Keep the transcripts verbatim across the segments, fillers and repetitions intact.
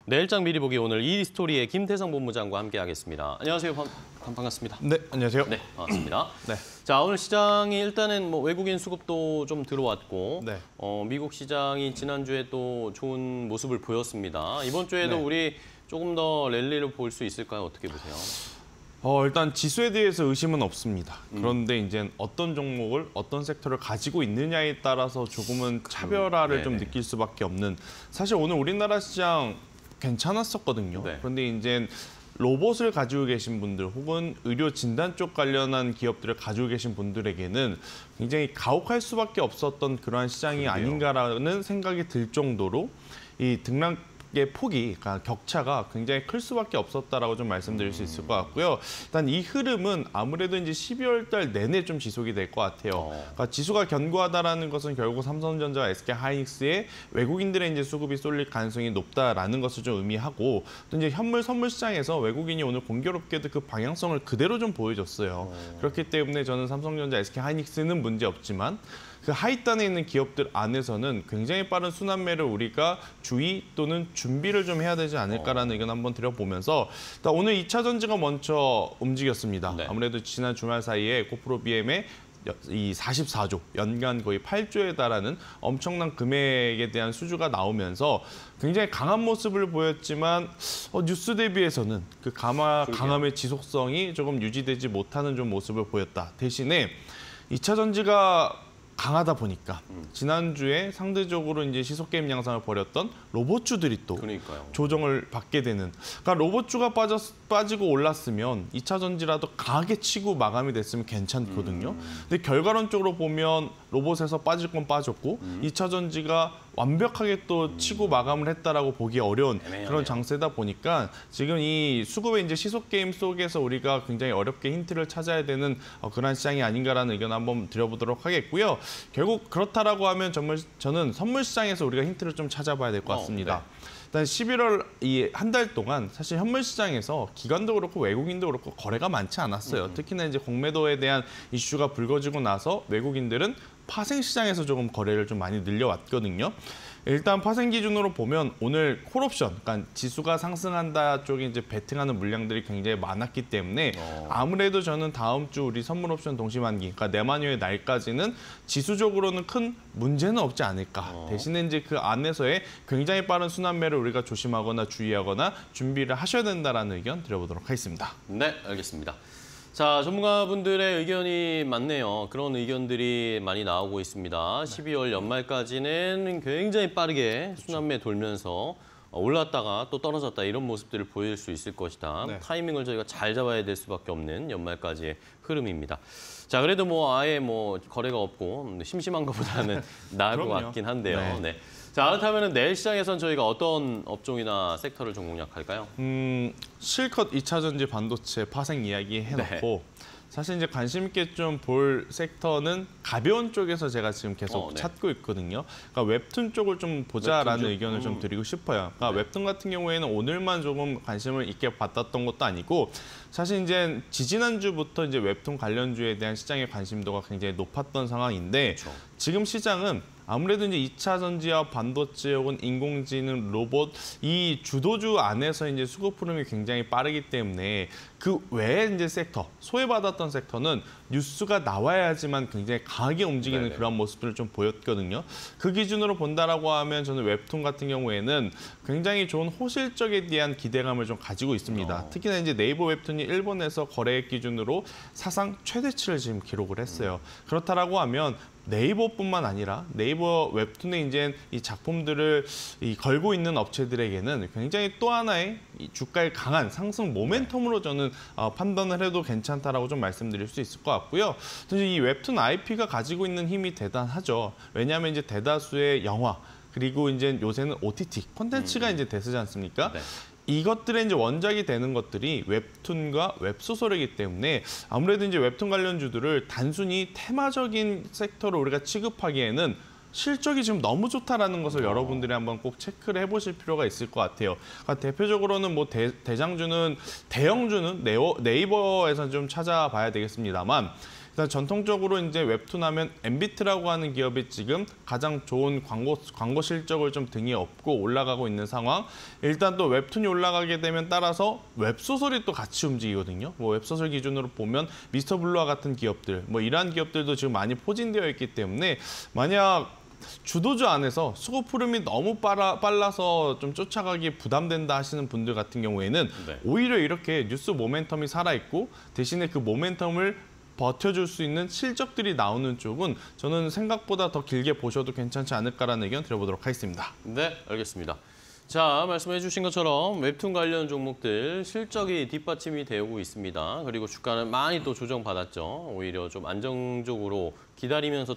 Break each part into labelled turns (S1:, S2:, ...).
S1: 내일장 미리 보기 오늘 이스토리의 김태성 본부장과 함께하겠습니다. 안녕하세요. 반, 반갑습니다.
S2: 네, 안녕하세요.
S1: 네, 반갑습니다.
S2: 네.
S1: 자, 오늘 시장이 일단은 뭐 외국인 수급도 좀 들어왔고,
S2: 네.
S1: 어, 미국 시장이 지난주에 또 좋은 모습을 보였습니다. 이번 주에도
S2: 네.
S1: 우리 조금 더 랠리를 볼 수 있을까요? 어떻게 보세요?
S2: 어, 일단 지수에 대해서 의심은 없습니다. 그런데 이제 어떤 종목을 어떤 섹터를 가지고 있느냐에 따라서 조금은 차별화를
S1: 그,
S2: 좀 느낄 수밖에 없는. 사실 오늘 우리나라 시장 괜찮았었거든요.
S1: 네.
S2: 그런데 이제 로봇을 가지고 계신 분들 혹은 의료 진단 쪽 관련한 기업들을 가지고 계신 분들에게는 굉장히 가혹할 수밖에 없었던 그러한 시장이
S1: 그러게요.
S2: 아닌가라는 생각이 들 정도로 이 등락 의 폭이, 그러니까 격차가 굉장히 클 수밖에 없었다라고 좀 말씀드릴 수 있을 것 같고요. 일단 이 흐름은 아무래도 이제 십이월 달 내내 좀 지속이 될 것 같아요. 그러니까 지수가 견고하다라는 것은 결국 삼성전자와 에스케이하이닉스의 외국인들의 이제 수급이 쏠릴 가능성이 높다라는 것을 좀 의미하고, 또 이제 현물 선물 시장에서 외국인이 오늘 공교롭게도 그 방향성을 그대로 좀 보여줬어요. 그렇기 때문에 저는 삼성전자, 에스케이하이닉스는 문제 없지만 그 하위단에 있는 기업들 안에서는 굉장히 빠른 순환매를 우리가 주의 또는 준비를 좀 해야 되지 않을까라는 의견 한번 드려보면서, 일단 오늘 이 차 전지가 먼저 움직였습니다.
S1: 네.
S2: 아무래도 지난 주말 사이에 고프로 비엠의 이 사십사조, 연간 거의 팔조에 달하는 엄청난 금액에 대한 수주가 나오면서 굉장히 강한 모습을 보였지만 어, 뉴스 대비해서는 그 강화, 강함의 지속성이 조금 유지되지 못하는 좀 모습을 보였다. 대신에 이 차 전지가 강하다 보니까 지난주에 상대적으로 이제 시속 게임 양상을 벌였던 로봇주들이 또
S1: 그러니까요.
S2: 조정을 받게 되는. 그러니까 로봇주가 빠져, 빠지고 올랐으면 이 차 전지라도 강하게 치고 마감이 됐으면 괜찮거든요.
S1: 음.
S2: 근데 결과론적으로 보면 로봇에서 빠질 건 빠졌고
S1: 음.
S2: 이 차 전지가 완벽하게 또 치고 마감을 했다라고 보기 어려운
S1: 애매하네요.
S2: 그런 장세다 보니까 지금 이 수급의 이제 시속 게임 속에서 우리가 굉장히 어렵게 힌트를 찾아야 되는 어, 그런 시장이 아닌가라는 의견 한번 드려보도록 하겠고요. 결국 그렇다라고 하면 정말 저는 선물 시장에서 우리가 힌트를 좀 찾아봐야 될 것 같습니다.
S1: 어, 네.
S2: 일단 십일월 이 한 달 동안 사실 현물 시장에서 기관도 그렇고 외국인도 그렇고 거래가 많지 않았어요.
S1: 음.
S2: 특히나 이제 공매도에 대한 이슈가 불거지고 나서 외국인들은 파생 시장에서 조금 거래를 좀 많이 늘려왔거든요. 일단 파생 기준으로 보면 오늘 콜옵션, 그러니까 지수가 상승한다 쪽에 이제 베팅하는 물량들이 굉장히 많았기 때문에
S1: 어.
S2: 아무래도 저는 다음 주 우리 선물 옵션 동시만기, 그러니까 내만여의 날까지는 지수적으로는 큰 문제는 없지 않을까.
S1: 어.
S2: 대신에 이제 그 안에서의 굉장히 빠른 순환매를 우리가 조심하거나 주의하거나 준비를 하셔야 된다라는 의견 드려보도록 하겠습니다.
S1: 네, 알겠습니다. 자, 전문가분들의 의견이 많네요. 그런 의견들이 많이 나오고 있습니다. 십이월 연말까지는 굉장히 빠르게 순환매 돌면서 올랐다가 또 떨어졌다 이런 모습들을 보일 수 있을 것이다.
S2: 네.
S1: 타이밍을 저희가 잘 잡아야 될 수밖에 없는 연말까지의 흐름입니다. 자, 그래도 뭐 아예 뭐 거래가 없고 심심한 것보다는 나을 것
S2: 그럼요.
S1: 같긴 한데요.
S2: 네.
S1: 네. 자, 그렇다면 내일 시장에선 저희가 어떤 업종이나 섹터를 좀 공략할까요?
S2: 음, 실컷 이 차 전지 반도체 파생 이야기 해놓고
S1: 네.
S2: 사실 이제 관심 있게 좀 볼 섹터는 가벼운 쪽에서 제가 지금 계속
S1: 어, 네.
S2: 찾고 있거든요. 그러니까 웹툰 쪽을 좀 보자라는
S1: 웹툰 쪽?
S2: 의견을 좀
S1: 음.
S2: 드리고 싶어요. 그러니까
S1: 네.
S2: 웹툰 같은 경우에는 오늘만 조금 관심을 있게 받았던 것도 아니고 사실 이제 지지난주부터 이제 웹툰 관련주에 대한 시장의 관심도가 굉장히 높았던 상황인데
S1: 그렇죠.
S2: 지금 시장은 아무래도 이제 이 차 전지와 반도체 혹은 인공지능, 로봇 이 주도주 안에서 이제 수급 흐름이 굉장히 빠르기 때문에 그 외에 이제 섹터, 소외받았던 섹터는 뉴스가 나와야지만 굉장히 강하게 움직이는
S1: 네네.
S2: 그런 모습들을 좀 보였거든요. 그 기준으로 본다라고 하면 저는 웹툰 같은 경우에는 굉장히 좋은 호실적에 대한 기대감을 좀 가지고 있습니다.
S1: 어.
S2: 특히나 이제 네이버 웹툰이 일본에서 거래액 기준으로 사상 최대치를 지금 기록을 했어요. 그렇다라고 하면 네이버뿐만 아니라 네이버 웹툰에 이제 이 작품들을 이 걸고 있는 업체들에게는 굉장히 또 하나의 이 주가의 강한 상승 모멘텀으로 저는 어, 판단을 해도 괜찮다라고 좀 말씀드릴 수 있을 것 같고요. 사실 이 웹툰 아이피가 가지고 있는 힘이 대단하죠. 왜냐하면 이제 대다수의 영화 그리고 이제 요새는 오티티 콘텐츠가
S1: 음.
S2: 이제 대세지 않습니까?
S1: 네.
S2: 이것들의 이제 원작이 되는 것들이 웹툰과 웹소설이기 때문에 아무래도 이제 웹툰 관련주들을 단순히 테마적인 섹터로 우리가 취급하기에는 실적이 지금 너무 좋다라는 것을
S1: 어.
S2: 여러분들이 한번 꼭 체크를 해보실 필요가 있을 것 같아요. 그러니까 대표적으로는 뭐 대, 대장주는 대형주는 네이버, 네이버에서 좀 찾아봐야 되겠습니다만 일단 전통적으로 이제 웹툰 하면 엠비트라고 하는 기업이 지금 가장 좋은 광고 광고 실적을 좀 등에 업고 올라가고 있는 상황. 일단 또 웹툰이 올라가게 되면 따라서 웹소설이 또 같이 움직이거든요. 뭐 웹소설 기준으로 보면 미스터 블루와 같은 기업들, 뭐 이러한 기업들도 지금 많이 포진되어 있기 때문에 만약 주도주 안에서 수급 흐름이 너무 빨라, 빨라서 좀 쫓아가기 부담된다 하시는 분들 같은 경우에는
S1: 네.
S2: 오히려 이렇게 뉴스 모멘텀이 살아있고 대신에 그 모멘텀을 버텨줄 수 있는 실적들이 나오는 쪽은 저는 생각보다 더 길게 보셔도 괜찮지 않을까라는 의견 드려보도록 하겠습니다.
S1: 네, 알겠습니다. 자, 말씀해 주신 것처럼 웹툰 관련 종목들 실적이 뒷받침이 되고 있습니다. 그리고 주가는 많이 또 조정받았죠. 오히려 좀 안정적으로 기다리면서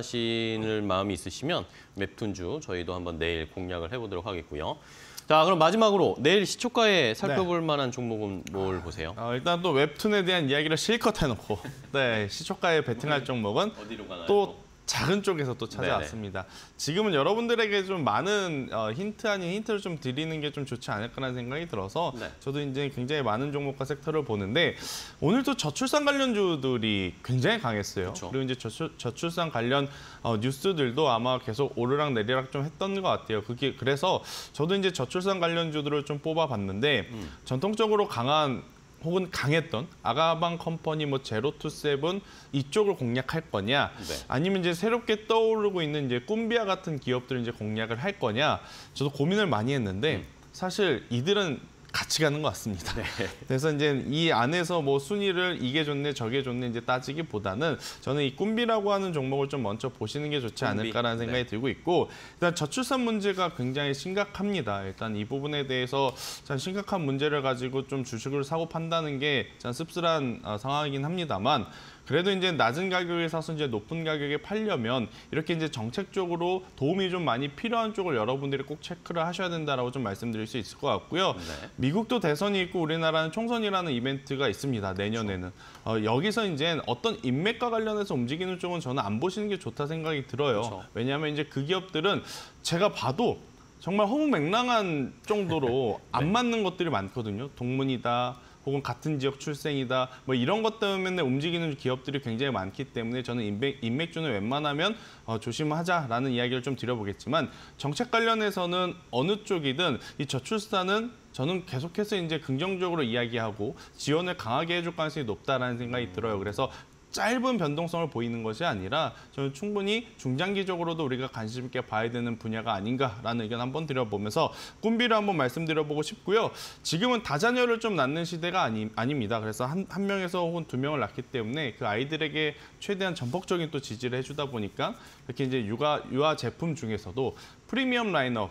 S1: 투자하실 마음이 있으시면 웹툰주 저희도 한번 내일 공략을 해보도록 하겠고요. 자, 그럼 마지막으로 내일 시초가에 살펴볼 네. 만한 종목은 뭘 보세요?
S2: 어, 일단 또 웹툰에 대한 이야기를 실컷 해놓고 네, 시초가에 베팅할 종목은
S1: 어디로 가나요?
S2: 또 작은 쪽에서 또 찾아왔습니다. 네네. 지금은 여러분들에게 좀 많은 어, 힌트 아닌 힌트를 좀 드리는 게 좀 좋지 않을까라는 생각이 들어서 네. 저도 이제 굉장히 많은 종목과 섹터를 보는데 오늘도 저출산 관련주들이 굉장히 강했어요. 그쵸. 그리고 이제 저출, 저출산 관련 어, 뉴스들도 아마 계속 오르락 내리락 좀 했던 것 같아요. 그게 그래서 저도 이제 저출산 관련주들을 좀 뽑아봤는데 음. 전통적으로 강한 혹은 강했던 아가방 컴퍼니, 뭐 제로투세븐 이쪽을 공략할 거냐, 네. 아니면 이제 새롭게 떠오르고 있는 이제 꿈비아 같은 기업들을 이제 공략을 할 거냐, 저도 고민을 많이 했는데 음. 사실 이들은 같이 가는 것 같습니다. 네. 그래서 이제 이 안에서 뭐 순위를 이게 좋네 저게 좋네 이제 따지기보다는 저는 이 꿈비라고 하는 종목을 좀 먼저 보시는 게 좋지 꿈비. 않을까라는 생각이 네. 들고 있고 일단 저출산 문제가 굉장히 심각합니다. 일단 이 부분에 대해서 참 심각한 문제를 가지고 좀 주식을 사고 판다는 게 참 씁쓸한 상황이긴 합니다만 그래도 이제 낮은 가격에 사서 이제 높은 가격에 팔려면 이렇게 이제 정책적으로 도움이 좀 많이 필요한 쪽을 여러분들이 꼭 체크를 하셔야 된다라고 좀 말씀드릴 수 있을 것 같고요. 네. 미국도 대선이 있고 우리나라는 총선이라는 이벤트가 있습니다. 내년에는. 그렇죠. 어, 여기서 이제 어떤 인맥과 관련해서 움직이는 쪽은 저는 안 보시는 게 좋다 생각이 들어요. 그렇죠. 왜냐하면 이제 그 기업들은 제가 봐도 정말 허무맹랑한 정도로 네. 안 맞는 것들이 많거든요. 동문이다. 혹은 같은 지역 출생이다. 뭐 이런 것 때문에 움직이는 기업들이 굉장히 많기 때문에 저는 인맥, 인맥주는 웬만하면 어, 조심하자라는 이야기를 좀 드려보겠지만 정책 관련해서는 어느 쪽이든 이 저출산은 저는 계속해서 이제 긍정적으로 이야기하고 지원을 강하게 해줄 가능성이 높다라는 생각이 들어요. 그래서 짧은 변동성을 보이는 것이 아니라 저는 충분히 중장기적으로도 우리가 관심 있게 봐야 되는 분야가 아닌가라는 의견 한번 드려보면서 꿈비를 한번 말씀드려보고 싶고요. 지금은 다자녀를 좀 낳는 시대가 아니, 아닙니다. 그래서 한, 한 명에서 혹은 두 명을 낳기 때문에 그 아이들에게 최대한 전폭적인 또 지지를 해주다 보니까 이렇게 이제 육아, 유아 제품 중에서도 프리미엄 라인업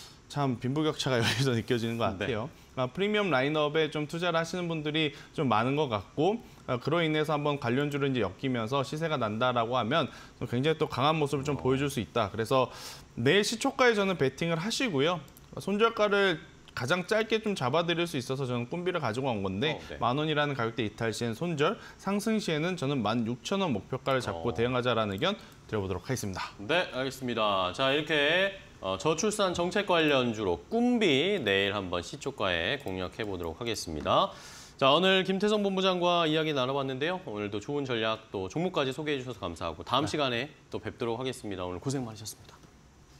S2: 참 빈부격차가 여기서 느껴지는 것 같아요. 네. 프리미엄 라인업에 좀 투자를 하시는 분들이 좀 많은 것 같고 그로 인해서 한번 관련주를 이제 엮이면서 시세가 난다라고 하면 굉장히 또 강한 모습을 좀 보여줄 수 있다. 그래서 내일 시초가에 저는 베팅을 하시고요. 손절가를 가장 짧게 좀 잡아드릴 수 있어서 저는 꿈비를 가지고 온 건데 어, 네. 만 원이라는 가격대 이탈 시에는 손절, 상승 시에는 저는 만 육천 원 목표가를 잡고 어. 대응하자라는 의견 드려보도록 하겠습니다.
S1: 네, 알겠습니다. 자, 이렇게 어, 저출산 정책 관련주로 꿈비 내일 한번 시초가에 공략해 보도록 하겠습니다. 자, 오늘 김태성 본부장과 이야기 나눠봤는데요. 오늘도 좋은 전략 또 종목까지 소개해 주셔서 감사하고 다음 네. 시간에 또 뵙도록 하겠습니다. 오늘 고생 많으셨습니다.